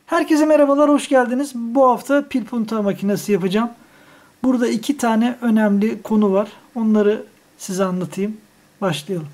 Herkese merhabalar, hoş geldiniz. Bu hafta pil punta makinesi yapacağım. Burada iki tane önemli konu var. Onları size anlatayım. Başlayalım.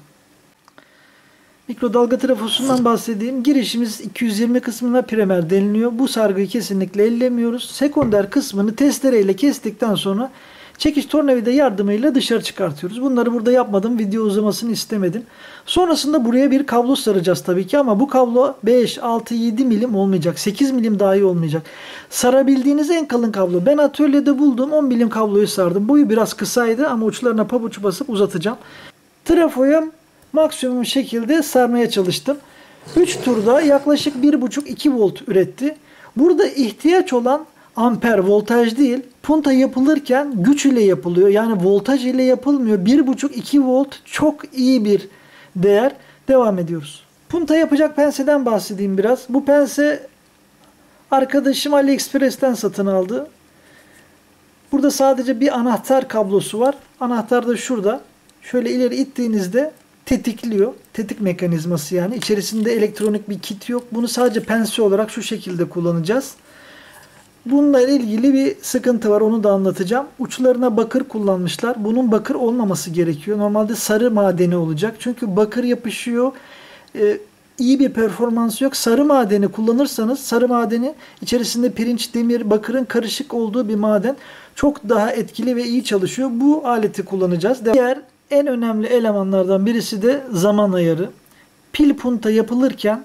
Mikrodalga trafosundan bahsedeyim. Girişimiz 220 kısmına primer deniliyor. Bu sargıyı kesinlikle ellemiyoruz. Sekonder kısmını testereyle kestikten sonra çekiç tornavida yardımıyla dışarı çıkartıyoruz. Bunları burada yapmadım. Video uzamasını istemedim. Sonrasında buraya bir kablo saracağız tabii ki ama bu kablo 5, 6, 7 milim olmayacak. 8 milim dahi olmayacak. Sarabildiğiniz en kalın kablo. Ben atölyede buldum 10 milim kabloyu sardım. Boyu biraz kısaydı ama uçlarına pabuç basıp uzatacağım. Trafoya maksimum şekilde sarmaya çalıştım. 3 turda yaklaşık 1,5-2 volt üretti. Burada ihtiyaç olan amper, voltaj değil. Punta yapılırken güç ile yapılıyor. Yani voltaj ile yapılmıyor. 1,5-2 volt çok iyi bir değer. Devam ediyoruz. Punta yapacak penseden bahsedeyim biraz. Bu pense arkadaşım AliExpress'ten satın aldı. Burada sadece bir anahtar kablosu var. Anahtar da şurada. Şöyle ileri ittiğinizde tetikliyor. Tetik mekanizması yani. İçerisinde elektronik bir kit yok. Bunu sadece pense olarak şu şekilde kullanacağız. Bununla ilgili bir sıkıntı var. Onu da anlatacağım. Uçlarına bakır kullanmışlar. Bunun bakır olmaması gerekiyor. Normalde sarı madeni olacak. Çünkü bakır yapışıyor. İyi bir performansı yok. Sarı madeni kullanırsanız sarı madeni içerisinde pirinç, demir, bakırın karışık olduğu bir maden. Çok daha etkili ve iyi çalışıyor. Bu aleti kullanacağız. Diğer en önemli elemanlardan birisi de zaman ayarı. Pil punta yapılırken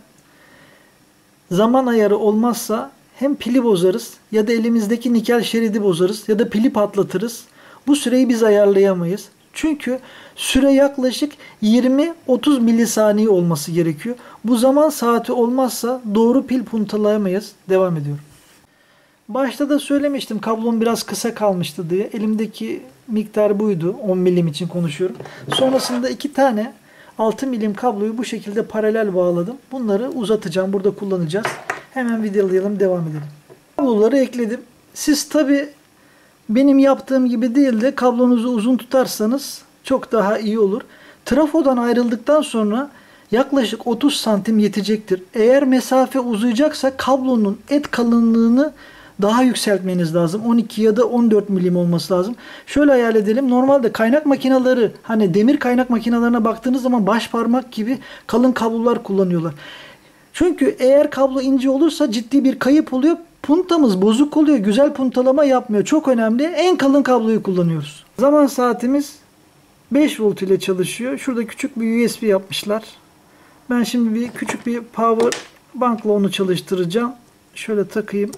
zaman ayarı olmazsa hem pili bozarız ya da elimizdeki nikel şeridi bozarız ya da pili patlatırız. Bu süreyi biz ayarlayamayız. Çünkü süre yaklaşık 20-30 milisaniye olması gerekiyor. Bu zaman saati olmazsa doğru pil puntalayamayız. Devam ediyorum. Başta da söylemiştim kablom biraz kısa kalmıştı diye. Elimdeki miktar buydu. 10 milim için konuşuyorum. Sonrasında iki tane 6 milim kabloyu bu şekilde paralel bağladım. Bunları uzatacağım. Burada kullanacağız. Hemen videolayalım, devam edelim. Kabloları ekledim. Siz tabi benim yaptığım gibi değil de kablonuzu uzun tutarsanız çok daha iyi olur. Trafodan ayrıldıktan sonra yaklaşık 30 santim yetecektir. Eğer mesafe uzayacaksa kablonun et kalınlığını daha yükseltmeniz lazım. 12 ya da 14 milim olması lazım. Şöyle hayal edelim. Normalde kaynak makineleri, hani demir kaynak makinelerine baktığınız zaman baş parmak gibi kalın kablolar kullanıyorlar. Çünkü eğer kablo ince olursa ciddi bir kayıp oluyor. Puntamız bozuk oluyor. Güzel puntalama yapmıyor. Çok önemli. En kalın kabloyu kullanıyoruz. Zaman saatimiz 5 volt ile çalışıyor. Şurada küçük bir USB yapmışlar. Ben şimdi küçük bir power bankla onu çalıştıracağım. Şöyle takayım.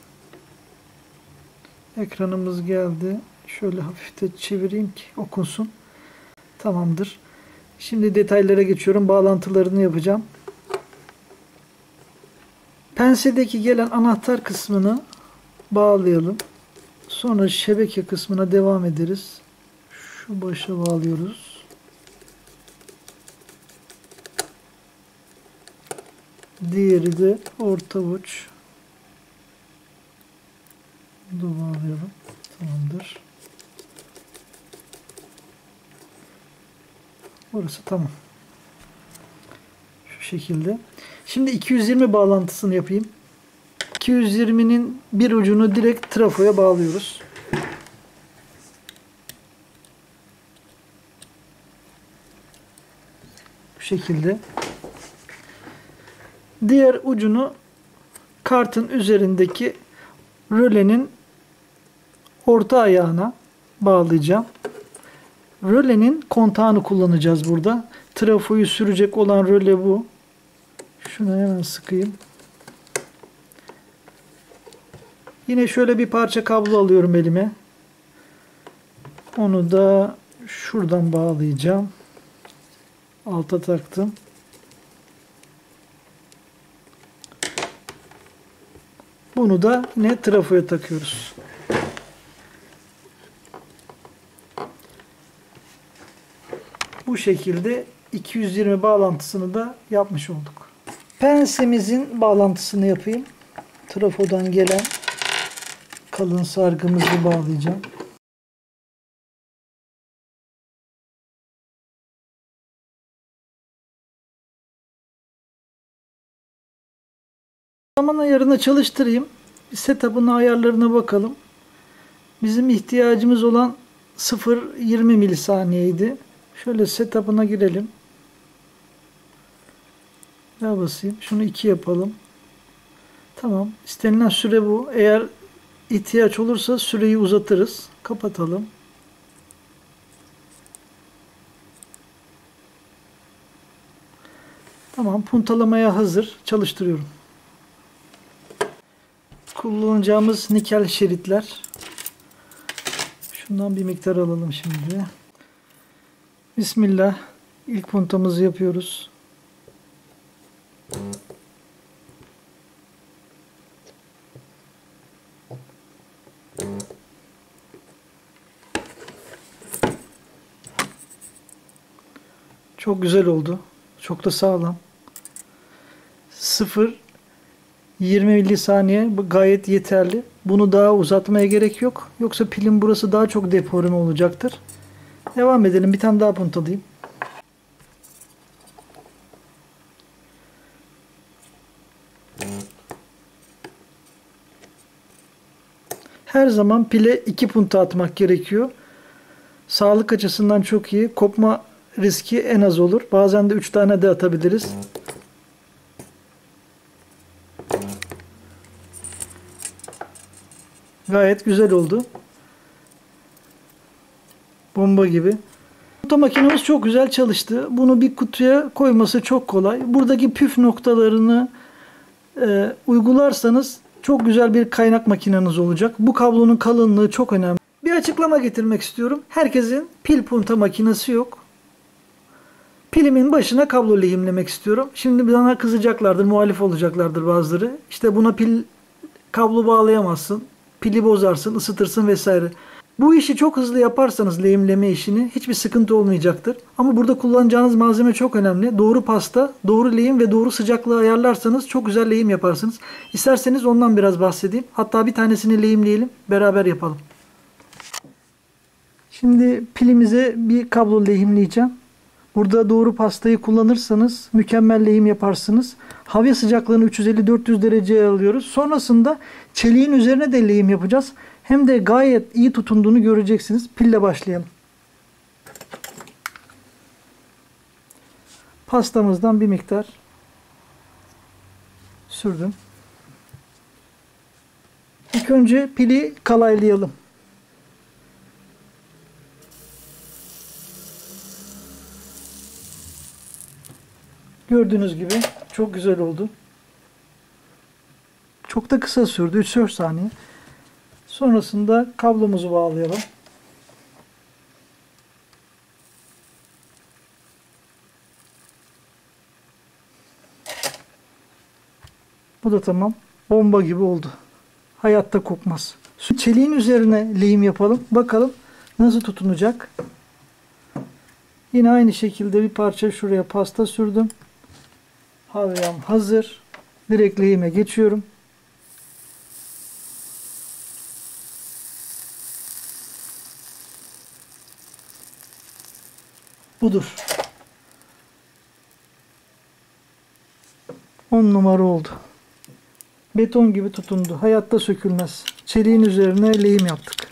Ekranımız geldi. Şöyle hafif de çevireyim ki okunsun. Tamamdır. Şimdi detaylara geçiyorum. Bağlantılarını yapacağım. Pensedeki gelen anahtar kısmını bağlayalım. Sonra şebeke kısmına devam ederiz. Şu başa bağlıyoruz. Diğeri de orta uç. Bunu da bağlayalım. Tamamdır. Burası tamam. Şu şekilde. Şimdi 220 bağlantısını yapayım. 220'nin bir ucunu direkt trafoya bağlıyoruz. Bu şekilde. Diğer ucunu kartın üzerindeki rölenin orta ayağına bağlayacağım. Rölenin kontağını kullanacağız burada. Trafoyu sürecek olan röle bu. Şunu hemen sıkayım. Yine şöyle bir parça kablo alıyorum elime. Onu da şuradan bağlayacağım. Alta taktım. Bunu da yine trafoya takıyoruz. Bu şekilde 220 bağlantısını da yapmış olduk. Pensemizin bağlantısını yapayım. Trafodan gelen kalın sargımızı bağlayacağım. Zaman ayarına çalıştırayım. Bir setup'ın ayarlarına bakalım. Bizim ihtiyacımız olan 0,20 milisaniyeydi. Şöyle setup'ına girelim. Daha basayım. Şunu 2 yapalım. Tamam. İstenilen süre bu. Eğer ihtiyaç olursa süreyi uzatırız. Kapatalım. Tamam. Puntalamaya hazır. Çalıştırıyorum. Kullanacağımız nikel şeritler. Şundan bir miktar alalım şimdi. Bismillah. İlk puntamızı yapıyoruz. Çok güzel oldu. Çok da sağlam. 0,20 milisaniye gayet yeterli. Bunu daha uzatmaya gerek yok. Yoksa pilin burası daha çok deforme olacaktır. Devam edelim. Bir tane daha puntalayayım. Her zaman pile 2 punta atmak gerekiyor. Sağlık açısından çok iyi. Kopma riski en az olur. Bazen de 3 tane de atabiliriz. Gayet güzel oldu. Bomba gibi. Punta makinemiz çok güzel çalıştı. Bunu bir kutuya koyması çok kolay. Buradaki püf noktalarını uygularsanız çok güzel bir kaynak makineniz olacak. Bu kablonun kalınlığı çok önemli. Bir açıklama getirmek istiyorum. Herkesin pil punta makinesi yok. Pilimin başına kablo lehimlemek istiyorum. Şimdi bana kızacaklardır, muhalif olacaklardır bazıları. İşte buna kablo bağlayamazsın. Pili bozarsın, ısıtırsın vesaire. Bu işi çok hızlı yaparsanız lehimleme işini hiçbir sıkıntı olmayacaktır. Ama burada kullanacağınız malzeme çok önemli. Doğru pasta, doğru lehim ve doğru sıcaklığı ayarlarsanız çok güzel lehim yaparsınız. İsterseniz ondan biraz bahsedeyim. Hatta bir tanesini lehimleyelim, beraber yapalım. Şimdi pilimize bir kablo lehimleyeceğim. Burada doğru pastayı kullanırsanız mükemmel lehim yaparsınız. Hava sıcaklığını 350-400 dereceye alıyoruz. Sonrasında çeliğin üzerine de lehim yapacağız. Hem de gayet iyi tutunduğunu göreceksiniz. Pille başlayalım. Pastamızdan bir miktar sürdüm. İlk önce pili kalaylayalım. Gördüğünüz gibi çok güzel oldu. Çok da kısa sürdü. 3-4 saniye. Sonrasında kablomuzu bağlayalım. Bu da tamam. Bomba gibi oldu. Hayatta kopmaz. Çeliğin üzerine lehim yapalım. Bakalım nasıl tutunacak. Yine aynı şekilde bir parça şuraya pasta sürdüm. Havyam hazır. Direkt lehime geçiyorum. Budur. 10 numara oldu. Beton gibi tutundu. Hayatta sökülmez. Çeliğin üzerine lehim yaptık.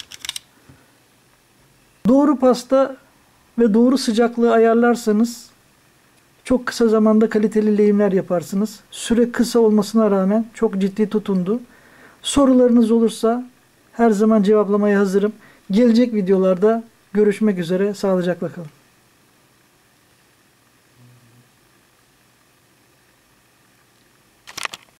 Doğru pasta ve doğru sıcaklığı ayarlarsanız çok kısa zamanda kaliteli lehimler yaparsınız. Süre kısa olmasına rağmen çok ciddi tutundu. Sorularınız olursa her zaman cevaplamaya hazırım. Gelecek videolarda görüşmek üzere. Sağlıcakla kalın.